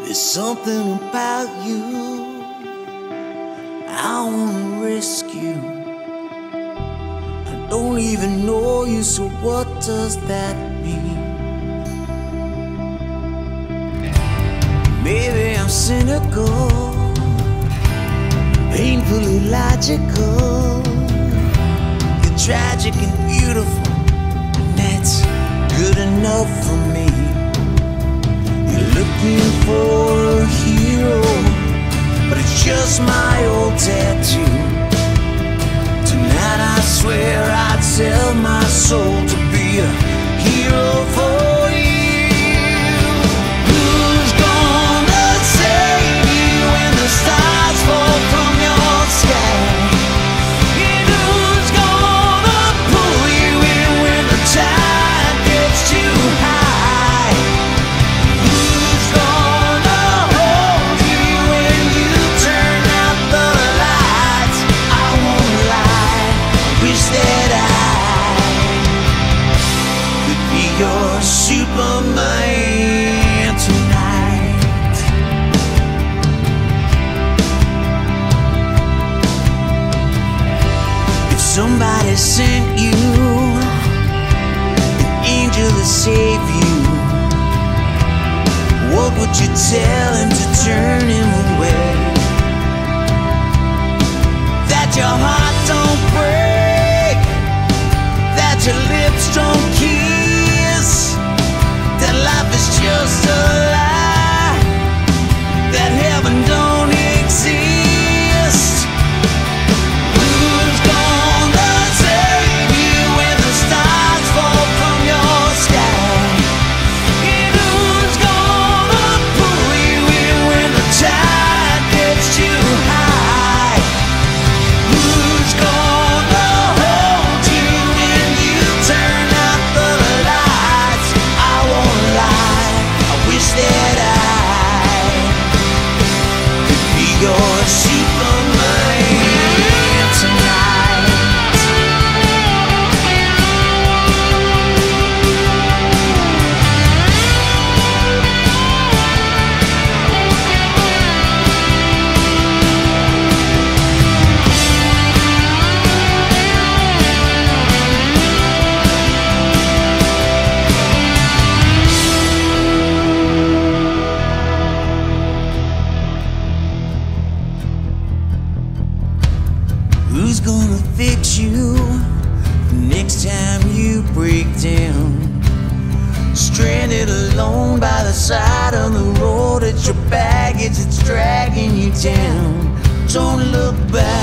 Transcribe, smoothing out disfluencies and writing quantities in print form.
There's something about you I wanna rescue. I don't even know you, so what does that mean? Maybe I'm cynical, painfully logical. You're tragic and beautiful, and that's good enough for me. You're looking for a hero, but it's just my old tattoo. Tonight I swear I'd sell my soul to be a hero for you. Who's gonna save you when the stars fall from your sky? And who's gonna pull you in when the tide gets too high? Who's gonna hold you when you turn out the lights? I won't lie, I wish that I could be your Superman tonight. If somebody sent you an angel to save you, what would you tell him to turn him away? That your heart don't break, that your lips don't kiss, that life is just a lie, that heaven don't exist. Who's gonna save you when the stars fall from your sky? And who's gonna pull you in when the tide gets too high? Who's gonna hold you when you turn out the lights? I won't lie, I wish that I could be your Superman tonight. Who's gonna fix you next time you break down? Stranded alone by the side of the road, it's your baggage that's dragging you down. Don't look back.